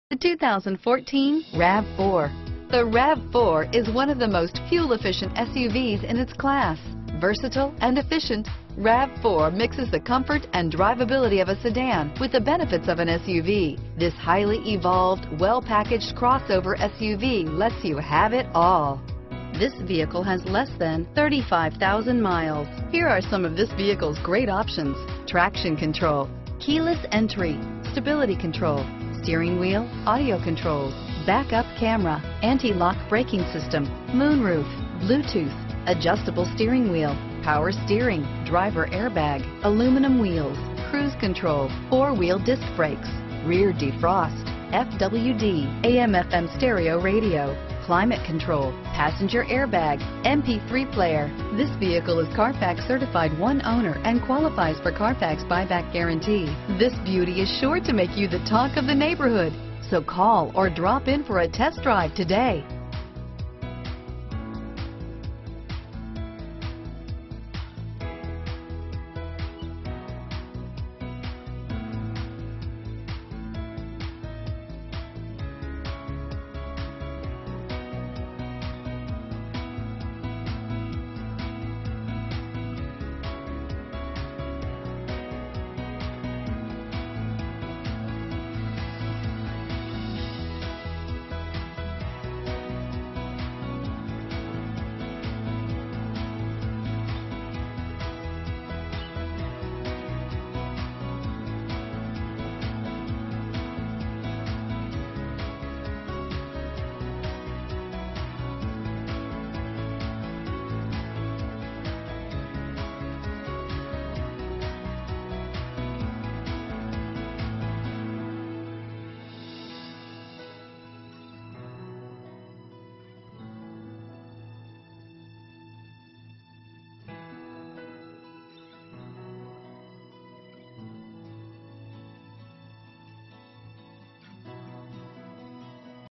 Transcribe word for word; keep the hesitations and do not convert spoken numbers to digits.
The two thousand fourteen RAV four. The RAV four is one of the most fuel-efficient S U Vs in its class. Versatile and efficient, RAV four mixes the comfort and drivability of a sedan with the benefits of an S U V. This highly evolved, well-packaged crossover S U V lets you have it all. This vehicle has less than thirty-five thousand miles. Here are some of this vehicle's great options: traction control, keyless entry, stability control, steering wheel audio controls, backup camera, anti-lock braking system, moonroof, Bluetooth, adjustable steering wheel, power steering, driver airbag, aluminum wheels, cruise control, four-wheel disc brakes, rear defrost, F W D, A M F M stereo radio, climate control, passenger airbag, M P three player. This vehicle is Carfax certified one owner and qualifies for Carfax buyback guarantee. This beauty is sure to make you the talk of the neighborhood. So call or drop in for a test drive today.